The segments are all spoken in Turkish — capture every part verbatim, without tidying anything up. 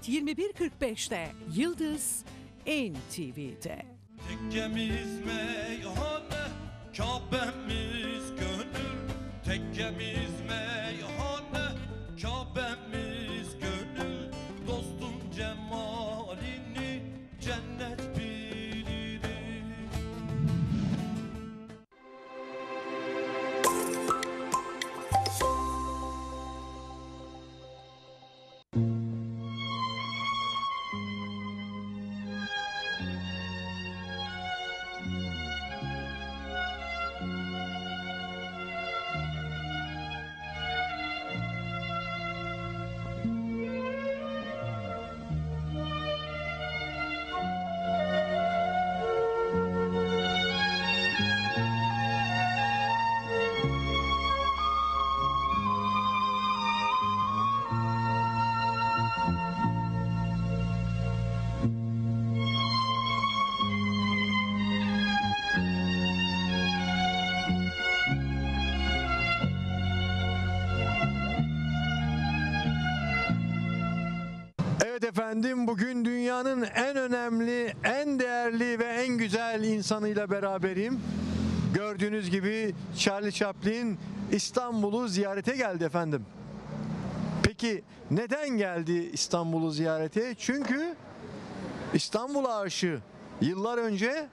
saat yirmi bir kırk beşte Yıldız N T V'de. Tekkemiz meyhane, Kabe'miz gönül. Tekkemiz meyhane, Kabe'miz gönül. Dostun cemalini cennet bilir. Evet efendim, bugün dünyanın en önemli, en değerli ve en güzel insanıyla beraberim. Gördüğünüz gibi Charlie Chaplin İstanbul'u ziyarete geldi efendim. Peki neden geldi İstanbul'u ziyarete? Çünkü İstanbul aşığı. Yıllar önce,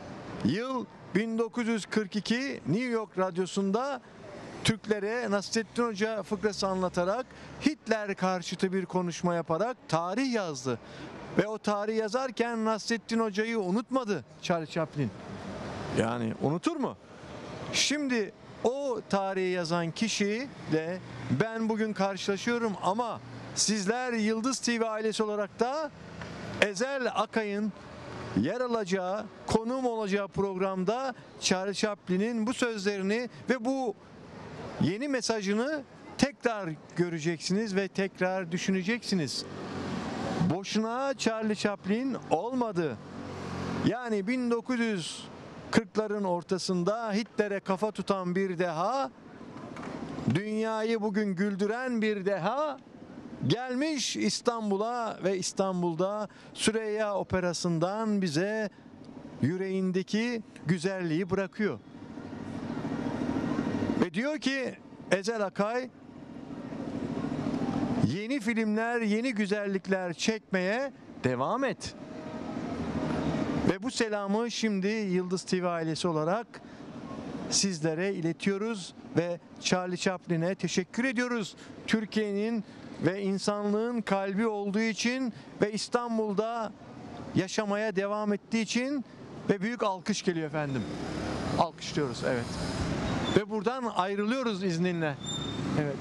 yıl bin dokuz yüz kırk iki, New York Radyosu'nda Türklere Nasrettin Hoca fıkrası anlatarak, Hitler karşıtı bir konuşma yaparak tarih yazdı. Ve o tarih yazarken Nasrettin Hoca'yı unutmadı Charlie Chaplin. Yani unutur mu? Şimdi o tarihi yazan kişiyle ben bugün karşılaşıyorum ama sizler Yıldız T V ailesi olarak da Ezel Akay'ın yer alacağı, konuğum olacağı programda Charlie Chaplin'in bu sözlerini ve bu yeni mesajını tekrar göreceksiniz ve tekrar düşüneceksiniz. Boşuna Charlie Chaplin olmadı. Yani bin dokuz yüz kırkların ortasında Hitler'e kafa tutan bir deha, dünyayı bugün güldüren bir deha gelmiş İstanbul'a ve İstanbul'da Süreyya Operası'ndan bize yüreğindeki güzelliği bırakıyor. Ve diyor ki Ezel Akay, yeni filmler, yeni güzellikler çekmeye devam et. Ve bu selamı şimdi Yıldız T V ailesi olarak sizlere iletiyoruz ve Charlie Chaplin'e teşekkür ediyoruz. Türkiye'nin ve insanlığın kalbi olduğu için ve İstanbul'da yaşamaya devam ettiği için ve büyük alkış geliyor efendim. Alkışlıyoruz, evet. Ve buradan ayrılıyoruz izninle. Evet.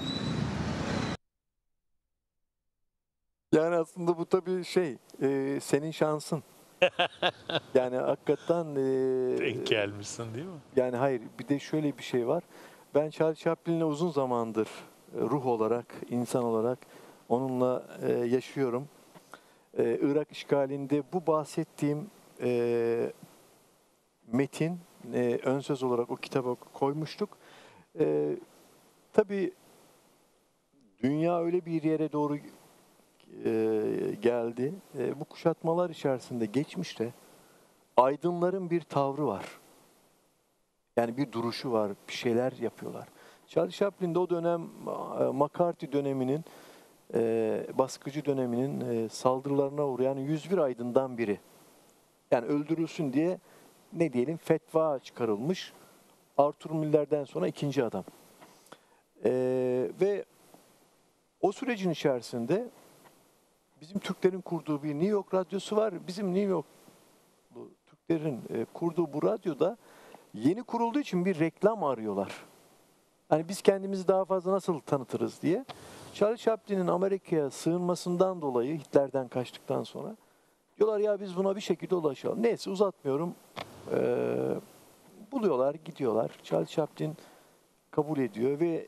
Yani aslında bu tabii şey, e, senin şansın. Yani hakikaten... E, Denk gelmişsin değil mi? Yani hayır, bir de şöyle bir şey var. Ben Charlie Chaplin'le uzun zamandır e, ruh olarak, insan olarak onunla e, yaşıyorum. E, Irak işgalinde bu bahsettiğim e, metin, e, ön söz olarak o kitaba koymuştuk. E, tabii dünya öyle bir yere doğru e, geldi. E, bu kuşatmalar içerisinde geçmişte aydınların bir tavrı var. Yani bir duruşu var, bir şeyler yapıyorlar. Charlie Chaplin de o dönem McCarthy döneminin, e, baskıcı döneminin e, saldırılarına uğrayan yüz bir aydından biri. Yani öldürülsün diye ne diyelim fetva çıkarılmış. Arthur Miller'den sonra ikinci adam. E, ve o sürecin içerisinde bizim Türklerin kurduğu bir New York radyosu var. Bizim New York Türklerin e, kurduğu bu radyoda yeni kurulduğu için bir reklam arıyorlar. Hani biz kendimizi daha fazla nasıl tanıtırız diye. Charlie Chaplin'in Amerika'ya sığınmasından dolayı, Hitler'den kaçtıktan sonra diyorlar ya biz buna bir şekilde ulaşalım. Neyse uzatmıyorum. Ee, buluyorlar, gidiyorlar. Charlie Chaplin kabul ediyor ve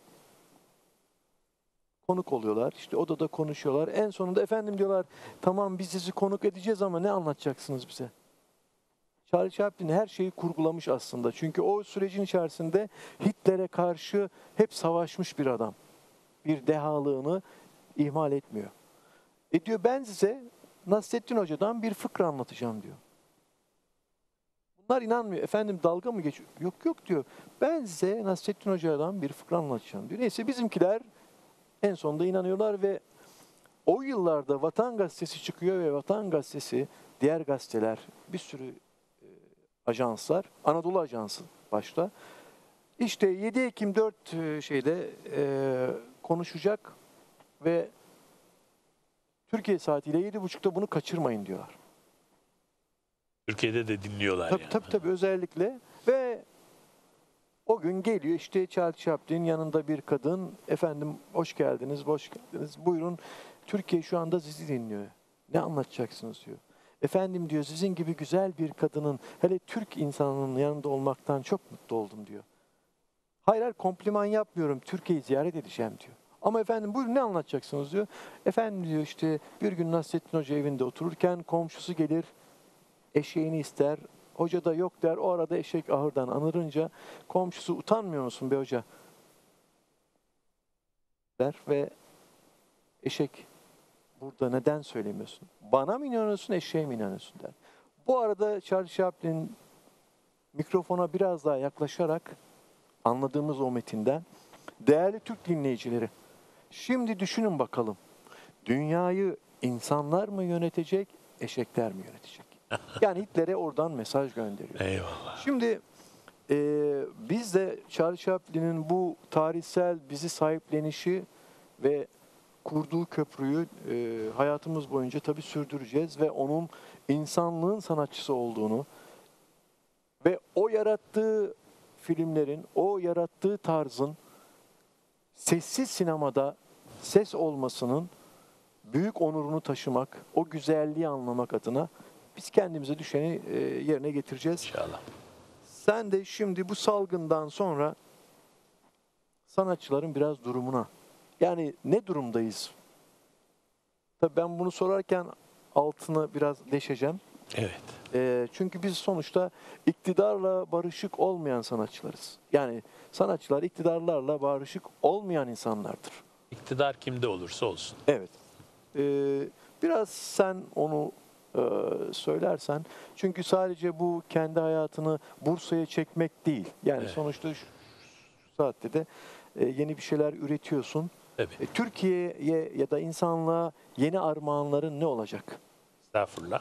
konuk oluyorlar. İşte odada konuşuyorlar. En sonunda efendim diyorlar tamam biz sizi konuk edeceğiz ama ne anlatacaksınız bize? Charlie Chaplin her şeyi kurgulamış aslında. Çünkü o sürecin içerisinde Hitler'e karşı hep savaşmış bir adam. Bir dehalığını ihmal etmiyor. E diyor ben size Nasrettin Hoca'dan bir fıkra anlatacağım diyor. Bunlar inanmıyor. Efendim dalga mı geçiyor? Yok yok diyor. Ben size Nasrettin Hoca'dan bir fıkra anlatacağım diyor. Neyse bizimkiler en sonunda inanıyorlar ve o yıllarda Vatan Gazetesi çıkıyor ve Vatan Gazetesi, diğer gazeteler, bir sürü e, ajanslar, Anadolu Ajansı başta. İşte yedi Ekim dört e, şeyde e, konuşacak ve Türkiye saatiyle yedi buçukta bunu kaçırmayın diyorlar. Türkiye'de de dinliyorlar Tabii yani. tabii tabii özellikle ve o gün geliyor işte Charles Chaplin yanında bir kadın, efendim hoş geldiniz, hoş geldiniz, buyurun Türkiye şu anda sizi dinliyor. Ne anlatacaksınız diyor. Efendim diyor sizin gibi güzel bir kadının, hele Türk insanının yanında olmaktan çok mutlu oldum diyor. Hayır hayır kompliman yapmıyorum, Türkiye'yi ziyaret edeceğim diyor. Ama efendim buyurun ne anlatacaksınız diyor. Efendim diyor işte bir gün Nasrettin Hoca evinde otururken komşusu gelir, eşeğini ister. Hoca da yok der. O arada eşek ahırdan anırınca komşusu utanmıyor musun be hoca? Der ve eşek burada neden söylemiyorsun? Bana mı inanıyorsun, eşeğe mi inanıyorsun der. Bu arada Charles Chaplin mikrofona biraz daha yaklaşarak anladığımız o metinden değerli Türk dinleyicileri, şimdi düşünün bakalım. Dünyayı insanlar mı yönetecek, eşekler mi yönetecek? Yani Hitler'e oradan mesaj gönderiyor. Eyvallah. Şimdi e, biz de Charles Chaplin'in bu tarihsel bizi sahiplenişi ve kurduğu köprüyü e, hayatımız boyunca tabii sürdüreceğiz ve onun insanlığın sanatçısı olduğunu ve o yarattığı filmlerin, o yarattığı tarzın sessiz sinemada ses olmasının büyük onurunu taşımak, o güzelliği anlamak adına biz kendimize düşeni e, yerine getireceğiz. İnşallah. Sen de şimdi bu salgından sonra sanatçıların biraz durumuna, yani ne durumdayız? Tabii ben bunu sorarken altını biraz deşeceğim. Evet. E, çünkü biz sonuçta iktidarla barışık olmayan sanatçılarız. Yani sanatçılar iktidarlarla barışık olmayan insanlardır. İktidar kimde olursa olsun. Evet. E, biraz sen onu e, söylersen. Çünkü sadece bu kendi hayatını Bursa'ya çekmek değil. Yani Evet. sonuçta şu, şu saatte de e, yeni bir şeyler üretiyorsun. Tabii. E, Türkiye'ye ya da insanlığa yeni armağanların ne olacak? Estağfurullah.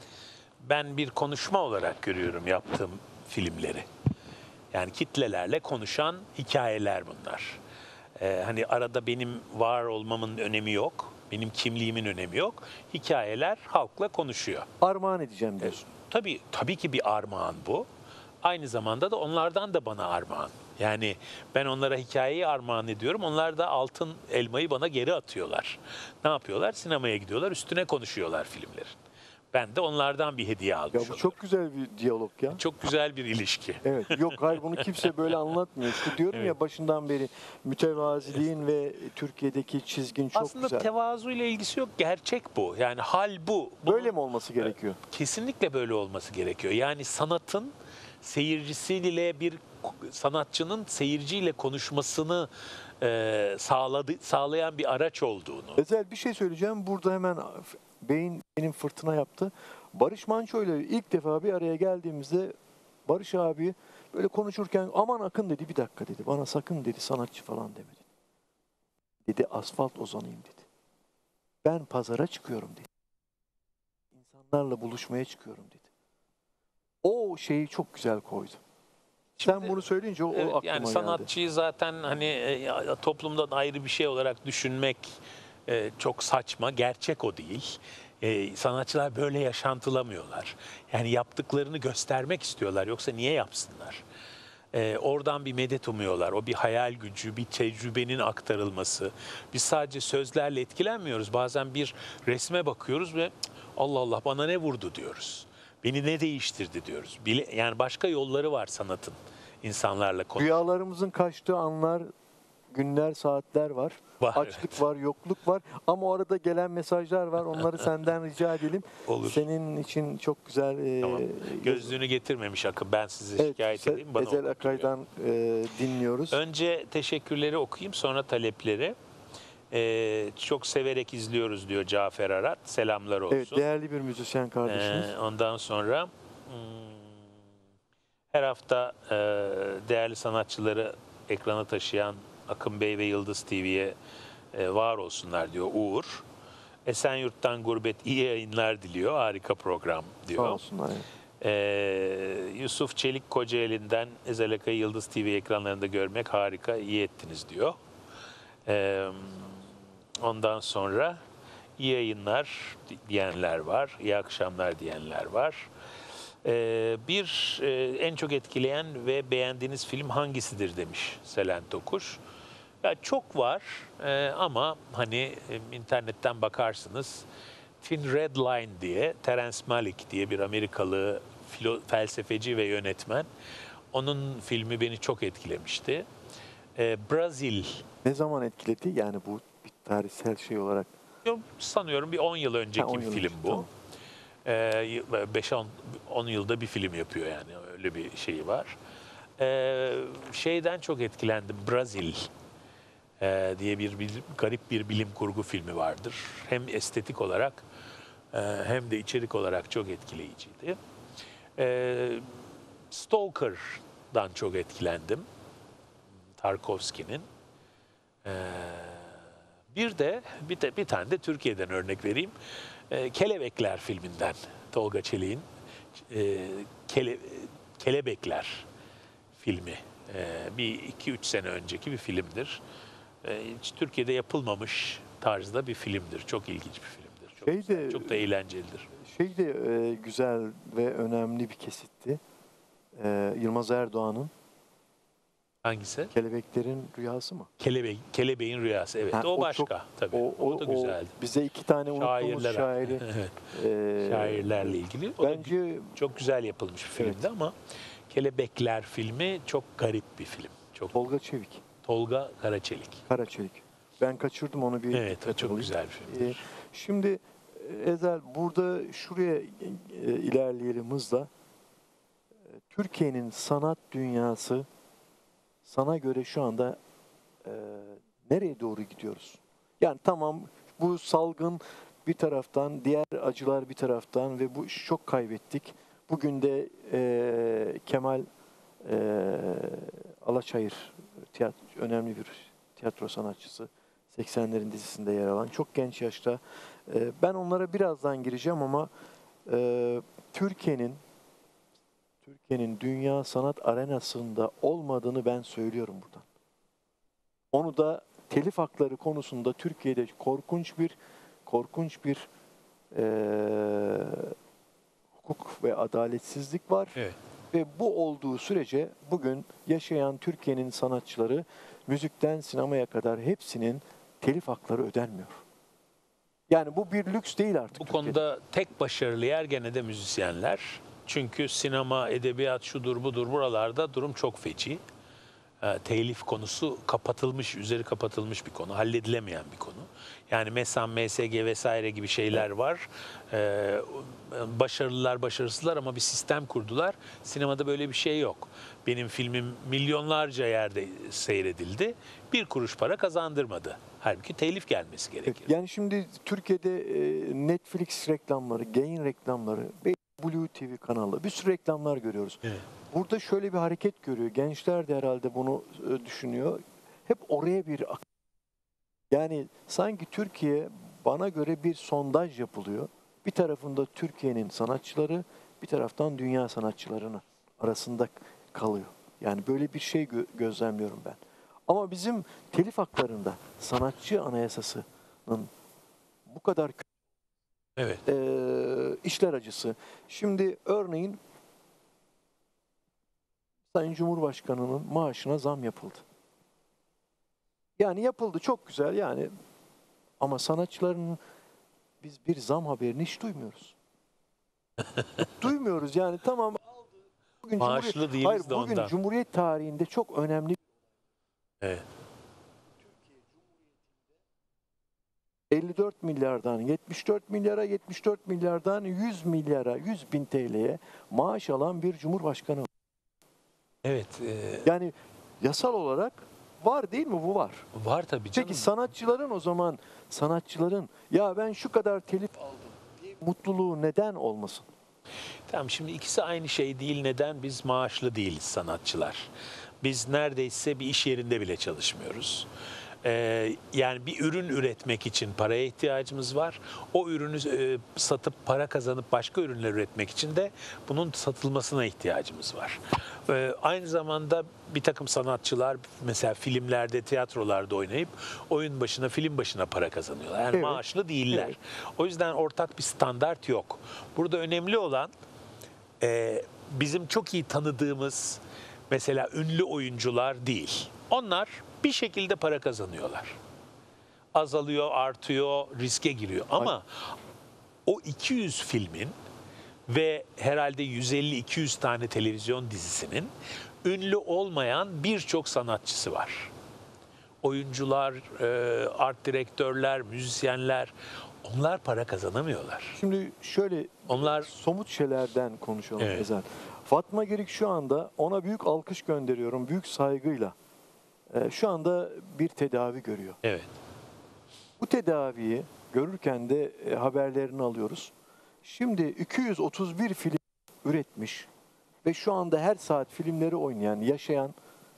Ben bir konuşma olarak görüyorum yaptığım filmleri. Yani kitlelerle konuşan hikayeler bunlar. Ee, hani arada benim var olmamın önemi yok. Benim kimliğimin önemi yok. Hikayeler halkla konuşuyor. Armağan edeceğim diyorsun. Tabii, tabii ki bir armağan bu. Aynı zamanda da onlardan da bana armağan. Yani ben onlara hikayeyi armağan ediyorum. Onlar da altın elmayı bana geri atıyorlar. Ne yapıyorlar? Sinemaya gidiyorlar, üstüne konuşuyorlar filmlerin. Ben de onlardan bir hediye almış Ya bu oluyorum. çok güzel bir diyalog ya. Çok güzel bir ilişki. Evet. Yok hayır bunu kimse böyle anlatmıyor. İşte diyorum Evet. ya başından beri mütevaziliğin ve Türkiye'deki çizgin çok Aslında güzel. tevazu ile ilgisi yok. Gerçek bu. Yani hal bu. Bunun Böyle mi olması gerekiyor? kesinlikle böyle olması gerekiyor. Yani sanatın seyircisiyle bir sanatçının seyirciyle konuşmasını e, sağladı, sağlayan bir araç olduğunu. Özel bir şey söyleyeceğim. Burada hemen beyin benim fırtına yaptı. Barış Manço ile ilk defa bir araya geldiğimizde Barış abi böyle konuşurken aman Akın dedi, bir dakika dedi. Bana sakın dedi sanatçı falan demedi. Dedi asfalt ozanıyım dedi. Ben pazara çıkıyorum dedi. İnsanlarla buluşmaya çıkıyorum dedi. O şeyi çok güzel koydu. Sen Şimdi, bunu söyleyince o, o Evet, aklıma yani geldi. sanatçıyı zaten hani e, toplumdan ayrı bir şey olarak düşünmek e, çok saçma. Gerçek o değil. E, sanatçılar böyle yaşantılamıyorlar. Yani yaptıklarını göstermek istiyorlar. Yoksa niye yapsınlar? E, oradan bir medet umuyorlar. O bir hayal gücü, bir tecrübenin aktarılması. Biz sadece sözlerle etkilenmiyoruz. Bazen bir resme bakıyoruz ve Allah Allah bana ne vurdu diyoruz. Beni ne değiştirdi diyoruz. Bile, yani başka yolları var sanatın. İnsanlarla konuş. Rüyalarımızın kaçtığı anlar, günler, saatler var. Var, Açlık evet. var, yokluk var. Ama o arada gelen mesajlar var. Onları senden rica edelim. Olur. Senin için çok güzel... E, Tamam. Gözlüğünü getirmemiş Akın. Ben size Evet, şikayet edeyim. Bana Ezel okutturuyor. Akay'dan e, dinliyoruz. Önce teşekkürleri okuyayım, sonra talepleri. Ee, çok severek izliyoruz diyor Cafer Arat. Selamlar olsun. Evet, değerli bir müzisyen kardeşimiz. Ee, ondan sonra hmm, her hafta e, değerli sanatçıları ekrana taşıyan Akın Bey ve Yıldız T V'ye e, var olsunlar diyor Uğur. Esenyurt'tan Gurbet iyi yayınlar diliyor. Harika program diyor. Sağ olsunlar. Evet. Ee, Yusuf Çelik Kocaeli'nden Ezel Akay'ı Yıldız T V ekranlarında görmek harika, iyi ettiniz diyor. Ee, ondan sonra iyi yayınlar diyenler var, iyi akşamlar diyenler var. Ee, bir e, en çok etkileyen ve beğendiğiniz film hangisidir demiş Selen Tokuş. Ya çok var e, ama hani e, internetten bakarsınız. Film Red Line diye, Terence Malick diye bir Amerikalı filo, felsefeci ve yönetmen. Onun filmi beni çok etkilemişti. Ee, Brazil, Ne zaman etkiledi? Yani bu bir tarihsel şey olarak. sanıyorum bir on yıl önceki Ha, on bir yıl film önce, bu. tamam. Ee, beş on yılda bir film yapıyor yani, öyle bir şeyi var. Ee, şeyden çok etkilendim, Brazil e, diye bir bilim, garip bir bilim kurgu filmi vardır. Hem estetik olarak e, hem de içerik olarak çok etkileyiciydi. E, Stalker'dan çok etkilendim. Tarkovski'nin. E, bir de bir, de, bir tane de Türkiye'den örnek vereyim. E, Kelebekler filminden Tolga Çelik'in e, Kele, Kelebekler filmi. E, bir iki üç sene önceki bir filmdir. E, hiç Türkiye'de yapılmamış tarzda bir filmdir. Çok ilginç bir filmdir. Çok, Şey güzel, de- çok da eğlencelidir. Şey de e, güzel ve önemli bir kesitti. E, Yılmaz Erdoğan'ın Hangisi? Kelebeklerin Rüyası mı? Kelebek, Kelebeğin Rüyası. Evet, Ha, o o başka çok- tabii. O, O, o, da o güzeldi. bize iki tane unuttuğumuz Şairler. şairi. Evet, e, şairlerle ilgili. O da Bence çok güzel yapılmış bir filmdi Evet. ama Kelebekler filmi çok garip bir film. Çok Tolga Çevik, Tolga Karaçelik. Karaçelik. Ben kaçırdım onu bir Evet, o dikkate çok alayım. güzel bir filmdir. E, şimdi e, Ezel, burada şuraya e, ilerleyelim hızla. E, Türkiye'nin sanat dünyası sana göre şu anda e, nereye doğru gidiyoruz? Yani tamam, bu salgın bir taraftan, diğer acılar bir taraftan ve bu işi çok kaybettik. Bugün de e, Kemal e, Alaçayır tiyatro, önemli bir tiyatro sanatçısı, seksenlerin dizisinde yer alan, çok genç yaşta. E, ben onlara birazdan gireceğim ama e, Türkiye'nin Türkiye'nin dünya sanat arenasında olmadığını ben söylüyorum buradan. Onu da telif hakları konusunda Türkiye'de korkunç bir korkunç bir eee, hukuk ve adaletsizlik var. Evet. Ve bu olduğu sürece bugün yaşayan Türkiye'nin sanatçıları, müzikten sinemaya kadar hepsinin telif hakları ödenmiyor. Yani bu bir lüks değil artık Bu Türkiye'de. konuda tek başarılı yer gene de müzisyenler. Çünkü sinema, edebiyat, şudur budur buralarda durum çok feci. E, telif konusu kapatılmış, üzeri kapatılmış bir konu, halledilemeyen bir konu. Yani MESAM, M S G vesaire gibi şeyler var. E, başarılılar, başarısızlar ama bir sistem kurdular. Sinemada böyle bir şey yok. Benim filmim milyonlarca yerde seyredildi. Bir kuruş para kazandırmadı. Halbuki telif gelmesi gerekir. Yani şimdi Türkiye'de e, Netflix reklamları, Gain reklamları, Blue T V kanalı, bir sürü reklamlar görüyoruz. Evet. Burada şöyle bir hareket görüyor. Gençler de herhalde bunu e, düşünüyor. Hep oraya bir ak- yani sanki Türkiye, bana göre bir sondaj yapılıyor. Bir tarafında Türkiye'nin sanatçıları, bir taraftan dünya sanatçılarının arasında kalıyor. Yani böyle bir şey gö- gözlemliyorum ben. Ama bizim telif haklarında sanatçı anayasasının bu kadar Evet. e, işler acısı. Şimdi örneğin Sayın Cumhurbaşkanı'nın maaşına zam yapıldı. Yani yapıldı, çok güzel yani, ama sanatçıların biz bir zam haberini hiç duymuyoruz. Duymuyoruz yani, tamam. Bugün Maaşlı Cumhuriyet- değiliz Hayır, de bugün ondan. Cumhuriyet tarihinde çok önemli Evet. elli dört milyardan yetmiş dört milyara, yetmiş dört milyardan yüz milyara, yüz bin T L'ye maaş alan bir cumhurbaşkanı var. Evet. e, Yani yasal olarak var değil mi? Bu var. Var tabii canım. Peki sanatçıların o zaman sanatçıların ya ben şu kadar telif aldım diye mutluluğu neden olmasın? Tamam, şimdi ikisi aynı şey değil. Neden? Biz maaşlı değiliz sanatçılar. Biz neredeyse bir iş yerinde bile çalışmıyoruz. Ee, yani bir ürün üretmek için paraya ihtiyacımız var. O ürünü e, satıp para kazanıp başka ürünler üretmek için de bunun satılmasına ihtiyacımız var. Ee, aynı zamanda bir takım sanatçılar mesela filmlerde, tiyatrolarda oynayıp oyun başına, film başına para kazanıyorlar. Yani Evet. maaşlı değiller. Evet. O yüzden ortak bir standart yok. Burada önemli olan e, bizim çok iyi tanıdığımız mesela ünlü oyuncular değil. Onlar bir şekilde para kazanıyorlar. Azalıyor, artıyor, riske giriyor. Ama o iki yüz filmin ve herhalde yüz elli iki yüz tane televizyon dizisinin ünlü olmayan birçok sanatçısı var. Oyuncular, e, art direktörler, müzisyenler, onlar para kazanamıyorlar. Şimdi şöyle Onlar somut şeylerden konuşalım Evet. Ezel. Fatma Girik şu anda ona büyük alkış gönderiyorum, büyük saygıyla. Ee, şu anda bir tedavi görüyor. evet. Bu tedaviyi görürken de e, haberlerini alıyoruz. Şimdi iki yüz otuz bir film üretmiş ve şu anda her saat filmleri oynayan, yaşayan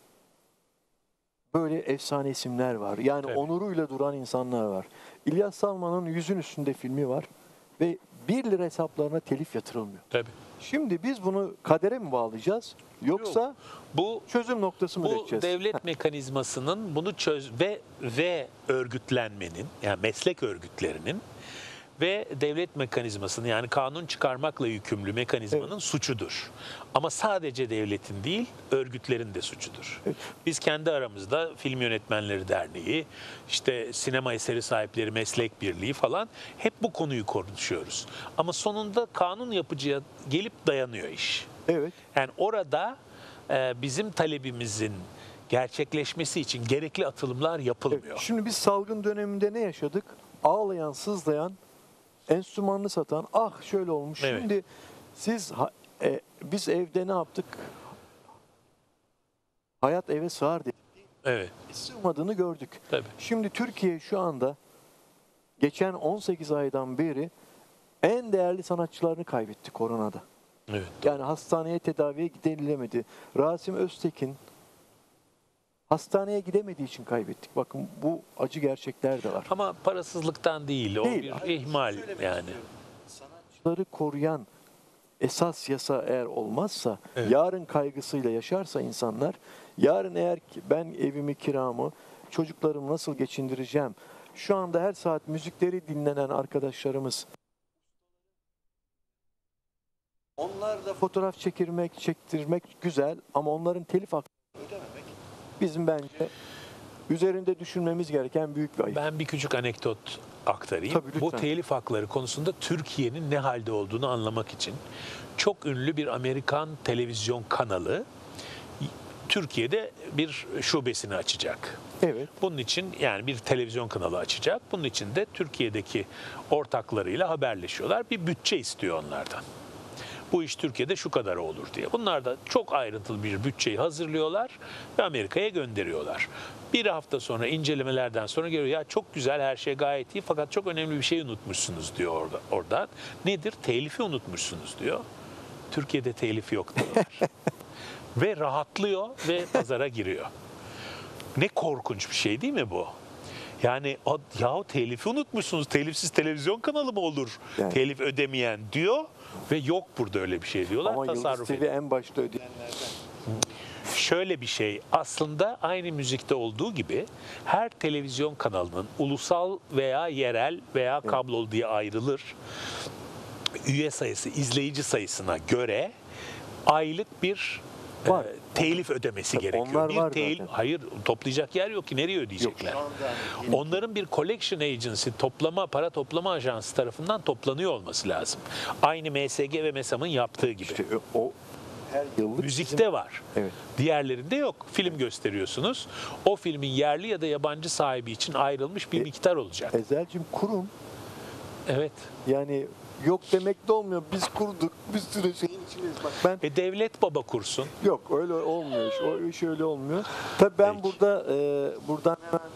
böyle efsane isimler var. Yani Tabii. onuruyla duran insanlar var. İlyas Salman'ın yüzün üstünde filmi var ve bir lira hesaplarına telif yatırılmıyor. Tabii. Şimdi biz bunu kadere mi bağlayacağız yoksa Bu çözüm noktası mı Bu üreteceğiz? devlet mekanizmasının bunu çöz ve ve örgütlenmenin, yani meslek örgütlerinin ve devlet mekanizmasının, yani kanun çıkarmakla yükümlü mekanizmanın Evet. suçudur. Ama sadece devletin değil, örgütlerin de suçudur. Evet. Biz kendi aramızda Film Yönetmenleri Derneği, işte sinema eseri sahipleri meslek birliği falan hep bu konuyu konuşuyoruz. Ama sonunda kanun yapıcıya gelip dayanıyor iş. Evet. Yani orada e, bizim talebimizin gerçekleşmesi için gerekli atılımlar yapılmıyor. Evet. Şimdi biz salgın döneminde ne yaşadık? Ağlayan, sızlayan, enstrümanını satan, ah şöyle olmuş. Evet. Şimdi siz, ha- e, biz evde ne yaptık? Hayat eve sığar diye Evet, sığmadığını gördük. tabii. Şimdi Türkiye şu anda geçen on sekiz aydan beri en değerli sanatçılarını kaybetti koronada. Evet. Yani hastaneye tedaviye gidilemedi. Rasim Öztekin hastaneye gidemediği için kaybettik. Bakın bu acı gerçekler de var. Ama parasızlıktan değil, o Değil. bir Hayır, ihmal söylemek yani. istiyorum. Sanatçıları koruyan esas yasa eğer olmazsa, Evet. yarın kaygısıyla yaşarsa insanlar, yarın eğer ki ben evimi, kiramı, çocuklarımı nasıl geçindireceğim? Şu anda her saat müzikleri dinlenen arkadaşlarımız, onlar da fotoğraf çekirmek, çektirmek güzel ama onların telif haklarını ödememek bizim bence üzerinde düşünmemiz gereken büyük bir ayıp. Ben bir küçük anekdot aktarayım. Tabii, lütfen. Bu telif hakları konusunda Türkiye'nin ne halde olduğunu anlamak için çok ünlü bir Amerikan televizyon kanalı Türkiye'de bir şubesini açacak. Evet. Bunun için yani bir televizyon kanalı açacak. Bunun için de Türkiye'deki ortaklarıyla haberleşiyorlar. Bir bütçe istiyor onlardan. Bu iş Türkiye'de şu kadar olur diye. Bunlar da çok ayrıntılı bir bütçeyi hazırlıyorlar ve Amerika'ya gönderiyorlar. Bir hafta sonra incelemelerden sonra geliyor, ya çok güzel, her şey gayet iyi fakat çok önemli bir şey unutmuşsunuz diyor orada. Oradan. Nedir? Telifi unutmuşsunuz diyor. Türkiye'de telif yok diyorlar. Ve rahatlıyor ve pazara giriyor. Ne korkunç bir şey değil mi bu? Yani o- yahu telifi unutmuşsunuz. Telifsiz televizyon kanalı mı olur? Yani. Telif ödemeyen diyor ve yok burada öyle bir şey diyorlar. Ama Yıldız Tasarruf T V ediyor. en başta ödeyenlerden. Şöyle bir şey, aslında aynı müzikte olduğu gibi her televizyon kanalının ulusal veya yerel veya kablolu diye ayrılır. Üye sayısı, izleyici sayısına göre aylık bir Var. e, telif ödemesi gerekiyor. onlar bir var telif, zaten. hayır toplayacak yer yok ki, nereye ödeyecekler? Onların bir collection agency, toplama, para toplama ajansı tarafından toplanıyor olması lazım. Aynı M S G ve MESAM'ın yaptığı gibi. İşte o her yıllık Müzikte bizim- var. Evet. Diğerlerinde yok. Film gösteriyorsunuz. O filmin yerli ya da yabancı sahibi için ayrılmış bir E- miktar olacak. Ezel'cim kurum Evet. yani yok demek de olmuyor. Biz kurduk bir sürü şeyin vazgeçilmeyiz. Bak ben E devlet baba kursun. yok öyle olmuyor. iş. O iş öyle olmuyor. Tabii ben Peki. burada e, buradan hemen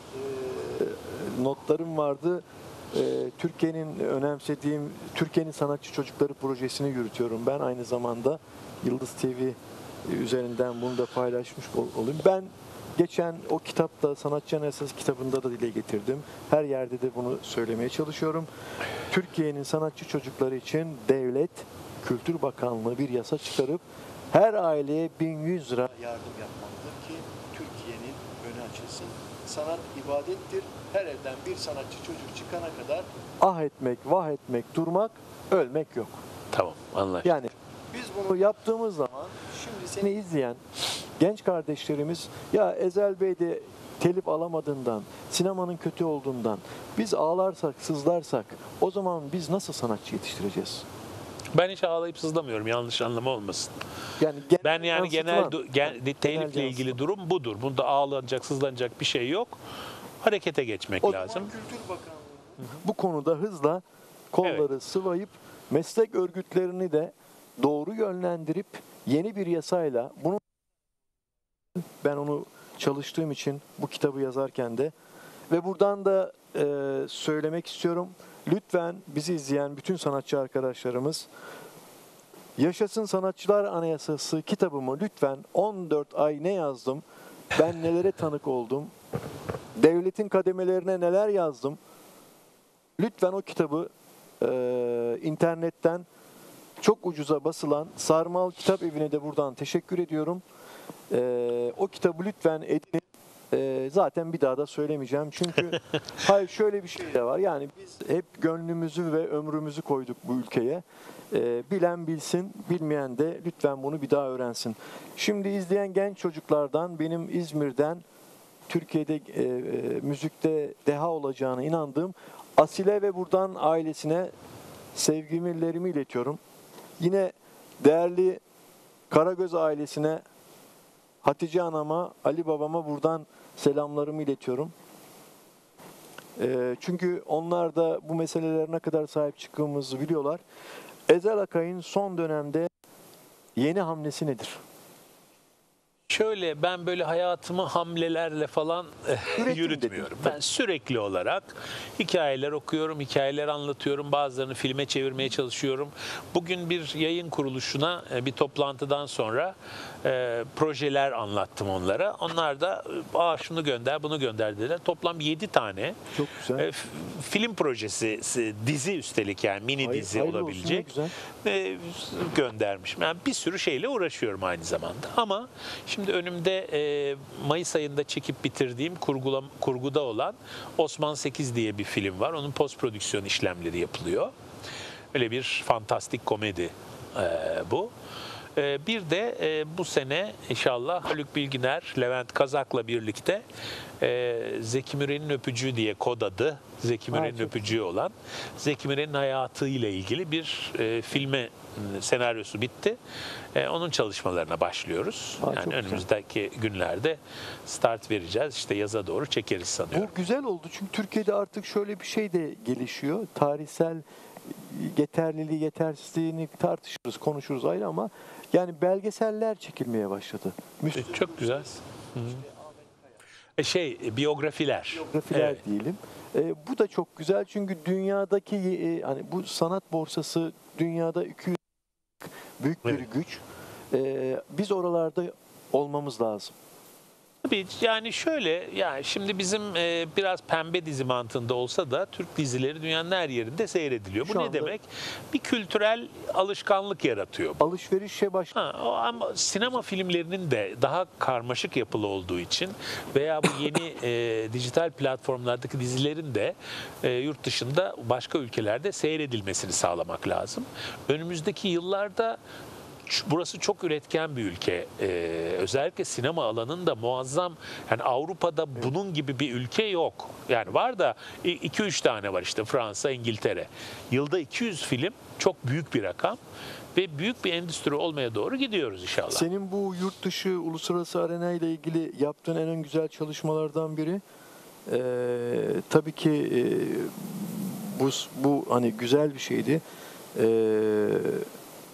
e, notlarım vardı. E, Türkiye'nin önemsediğim Türkiye'nin Sanatçı Çocukları projesini yürütüyorum. Ben aynı zamanda Yıldız T V üzerinden bunu da paylaşmış ol- olayım. Ben geçen o kitapta Sanatçı Anayasası kitabında da dile getirdim. Her yerde de bunu söylemeye çalışıyorum. Türkiye'nin sanatçı çocukları için devlet, Kültür Bakanlığı bir yasa çıkarıp her aileye bin yüz lira yardım yapmalıdır ki Türkiye'nin önü açılsın. Sanat ibadettir. Her evden bir sanatçı çocuk çıkana kadar ah etmek, vah etmek, durmak, ölmek yok. Tamam, anlaştık. Yani biz bunu yaptığımız zaman şimdi seni izleyen genç kardeşlerimiz ya Ezel Bey de telif alamadığından, sinemanın kötü olduğundan biz ağlarsak, sızlarsak o zaman biz nasıl sanatçı yetiştireceğiz? Ben hiç ağlayıp sızlamıyorum, yanlış anlama olmasın. Yani genel Ben yani genel, yansıtılan- du- gen, telifle yansıtılan. ilgili durum budur. Bunda ağlanacak, sızlanacak bir şey yok. Harekete geçmek O lazım. zaman Kültür Bakanlığı bu konuda hızla kolları sıvayıp meslek örgütlerini de doğru yönlendirip yeni bir yasayla bunu ben onu çalıştığım için bu kitabı yazarken de ve buradan da e, söylemek istiyorum. Lütfen bizi izleyen bütün sanatçı arkadaşlarımız Yaşasın Sanatçılar Anayasası kitabımı lütfen on dört ay ne yazdım, ben nelere tanık oldum, devletin kademelerine neler yazdım. Lütfen o kitabı e, internetten çok ucuza basılan Sarmal Kitap Evi'ne de buradan teşekkür ediyorum. E, o kitabı lütfen edinin. E, zaten bir daha da söylemeyeceğim. Çünkü hayır şöyle bir şey de var. Yani biz hep gönlümüzü ve ömrümüzü koyduk bu ülkeye. E, bilen bilsin, bilmeyen de lütfen bunu bir daha öğrensin. Şimdi izleyen genç çocuklardan benim İzmir'den Türkiye'de e, e, müzikte deha olacağına inandığım Asile ve buradan ailesine sevgilerimi iletiyorum. Yine değerli Karagöz ailesine, Hatice anama, Ali babama buradan selamlarımı iletiyorum. E, çünkü onlar da bu meselelere ne kadar sahip çıktığımızı biliyorlar. Ezel Akay'ın son dönemde yeni hamlesi nedir? Şöyle, ben böyle hayatımı hamlelerle falan Üretim yürütmüyorum. dedin. Ben sürekli olarak hikayeler okuyorum, hikayeler anlatıyorum. Bazılarını filme çevirmeye çalışıyorum. Bugün bir yayın kuruluşuna e, bir toplantıdan sonra e, projeler anlattım onlara. Onlar da aa şunu gönder, bunu gönder dediler. Toplam yedi tane Çok güzel. e, f- film projesi, s- dizi üstelik yani mini Hayır- dizi hayırlı olsun, olabilecek. ne güzel. e, göndermişim. Yani bir sürü şeyle uğraşıyorum aynı zamanda. Ama şimdi önümde e, Mayıs ayında çekip bitirdiğim kurgula, kurguda olan Osman sekiz diye bir film var. Onun post prodüksiyon işlemleri yapılıyor. Öyle bir fantastik komedi e, bu. E, bir de e, bu sene inşallah Haluk Bilginer, Levent Kazak'la birlikte e, Zeki Müren'in Öpücüğü diye kod adı Zeki Müren'in çok Öpücüğü olan Zeki Müren'in hayatıyla ilgili bir e, filme senaryosu bitti. E, onun çalışmalarına başlıyoruz. Aa, çok yani güzel. önümüzdeki günlerde start vereceğiz. İşte yaza doğru çekeriz sanıyorum. Bu güzel oldu çünkü Türkiye'de artık şöyle bir şey de gelişiyor. Tarihsel yeterliliği, yetersizliğini tartışırız, konuşuruz ayrı ama yani belgeseller çekilmeye başladı. Müslüm E, çok güzel. Hı. E, şey, biyografiler. biyografiler Evet. diyelim. E, bu da çok güzel çünkü dünyadaki e, hani bu sanat borsası dünyada iki yüz büyük bir Evet. güç. E, biz oralarda olmamız lazım. Tabii yani şöyle, yani şimdi bizim e, biraz pembe dizi mantığında olsa da Türk dizileri dünyanın her yerinde seyrediliyor. Bu Şu ne anda- demek? Bir kültürel alışkanlık yaratıyor. bu. Alışverişe baş Ha, o ama sinema filmlerinin de daha karmaşık yapılı olduğu için veya bu yeni e, dijital platformlardaki dizilerin de e, yurt dışında başka ülkelerde seyredilmesini sağlamak lazım. Önümüzdeki yıllarda ç- burası çok üretken bir ülke. Ee, özellikle sinema alanında muazzam. Yani Avrupa'da bunun gibi bir ülke yok. Yani var da iki üç tane var işte, Fransa, İngiltere. Yılda iki yüz film çok büyük bir rakam ve büyük bir endüstri olmaya doğru gidiyoruz inşallah. Senin bu yurt dışı uluslararası arena ile ilgili yaptığın en güzel çalışmalardan biri e, tabii ki e, bu bu hani güzel bir şeydi. E,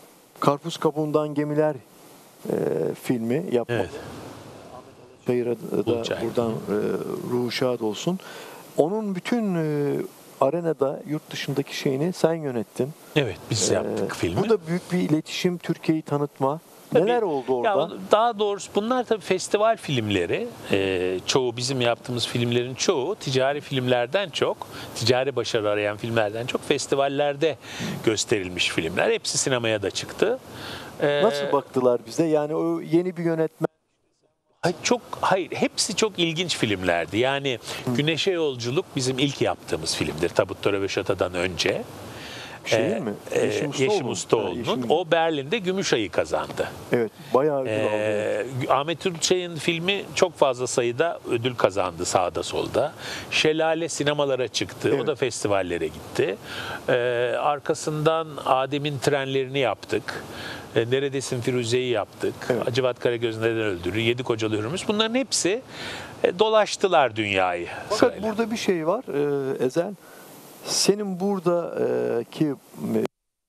Karpuz Kabuğundan Gemiler e, filmi yapmak. Evet. Çayır'a da Bulçay. buradan e, ruhu şad olsun. Onun bütün e, arenada yurt dışındaki şeyini sen yönettin. Evet, biz E, yaptık filmi. Bu da büyük bir iletişim, Türkiye'yi tanıtma. Tabii. Neler oldu orada? Ya, daha doğrusu bunlar tabii festival filmleri. Ee, çoğu bizim yaptığımız filmlerin çoğu ticari filmlerden çok, ticari başarı arayan filmlerden çok festivallerde gösterilmiş filmler. Hepsi sinemaya da çıktı. Ee, Nasıl baktılar bize? Yani o yeni bir yönetmen. Hayır, çok hayır hepsi çok ilginç filmlerdi. Yani Güneşe Yolculuk bizim ilk yaptığımız filmdir. Tabut Töre ve Şata'dan önce. Şeyin Ee, mi? e, Yeşim Ustaoğlu Yeşim mu? Ustaoğlu'nun. Ha, Yeşim- O Berlin'de Gümüşay'ı kazandı. Evet, bayağı ödül aldı. Ee, Ahmet Türkçay'ın filmi çok fazla sayıda ödül kazandı sağda solda. Şelale sinemalara çıktı. Evet. O da festivallere gitti. Ee, arkasından Adem'in Trenlerini yaptık. Ee, Neredesin Firuze'yi yaptık. Evet. Hacivat Karagöz Neden Öldürür, Yedi Kocalı Hürmüz. Bunların hepsi e, dolaştılar dünyayı. Fakat sırayla. burada bir şey var e, Ezel. Senin buradaki e,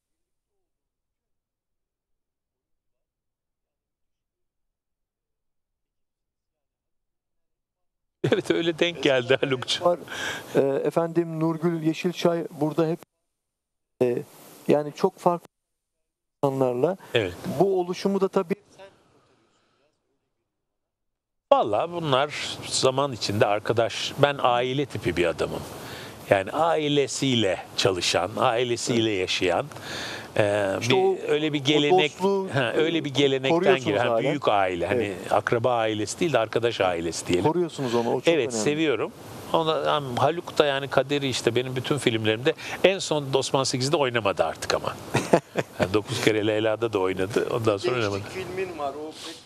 Evet, öyle denk geldi Haluk'cuğum. var. E, efendim Nurgül Yeşilçay burada hep e, yani çok farklı insanlarla Evet. bu oluşumu da tabii Vallahi bunlar zaman içinde arkadaş, ben aile tipi bir adamım. Yani ailesiyle çalışan, ailesiyle yaşayan, e, İşte bir, o- öyle bir o gelenek, dostluğu, ha, öyle bir gelenekten koruyorsunuz geliyor. Ha, hala. büyük aile, hani Evet. akraba ailesi değil de arkadaş ailesi diyelim. koruyorsunuz onu. O çok Evet, önemli. seviyorum. Ona, yani Haluk da yani kaderi işte benim bütün filmlerimde en son Osman sekizde oynamadı artık ama. Yani dokuz kere Leyla'da da oynadı. Ondan sonra oynamadı. filmin var. O pek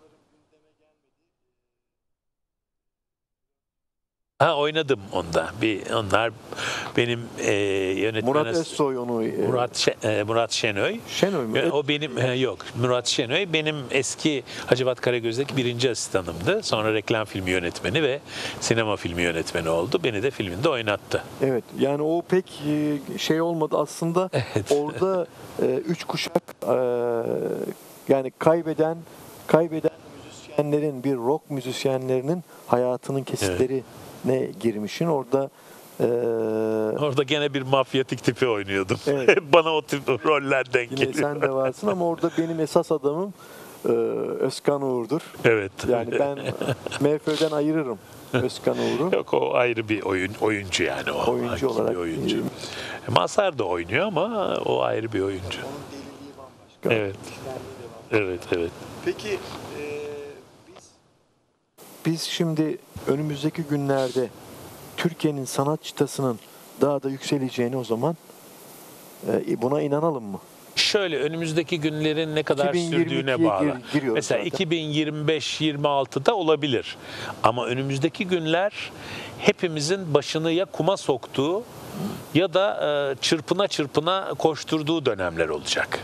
Ha, oynadım onda. Bir onlar benim e, yönetmen Murat Özsoy onu e, Murat Şe- e, Murat Şenoy. Şenoy mu? O benim e, yok. Murat Şenoy benim eski Hacivat Karagöz'deki birinci asistanımdı. Sonra reklam filmi yönetmeni ve sinema filmi yönetmeni oldu. Beni de filminde oynattı. Evet. Yani o pek e, şey olmadı aslında. Evet. Orada e, üç kuşak e, yani kaybeden kaybeden müzisyenlerin bir rock müzisyenlerinin hayatının kesitlerine girmişin. Orada e, Orada gene bir mafyatik tipi oynuyordum. Evet. Hep bana o tip roller denk yine geliyor. sen de varsın ama orada benim esas adamım e, Özkan Uğur'dur. Evet. Yani ben M F Ö'den ayırırım Özkan Uğur'u. Yok, o ayrı bir oyun oyuncu yani o. Oyuncu Hakiki olarak. bir oyuncu. Mazhar da oynuyor ama o ayrı bir oyuncu. Onun deliliği bambaşka. Evet. Evet, evet. Peki e, biz biz şimdi önümüzdeki günlerde Türkiye'nin sanat çıtasının daha da yükseleceğini o zaman e, buna inanalım mı? Şöyle, önümüzdeki günlerin ne kadar iki bin yirmi ikiye sürdüğüne bağlı. gir- giriyoruz Mesela zaten. iki bin yirmi beş yirmi altıda olabilir. Ama önümüzdeki günler hepimizin başını ya kuma soktuğu ya da e, çırpına çırpına koşturduğu dönemler olacak.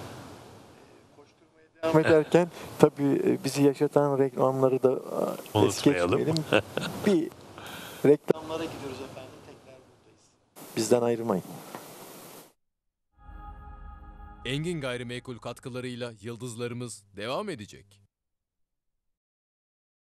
Devam ederken tabii e, bizi yaşatan reklamları da e, es Unutmayalım. geçmeyelim. Bir reklamlara gidiyoruz efendim. Tekrar buradayız. Bizden ayrılmayın. Engin Gayrimenkul katkılarıyla yıldızlarımız devam edecek.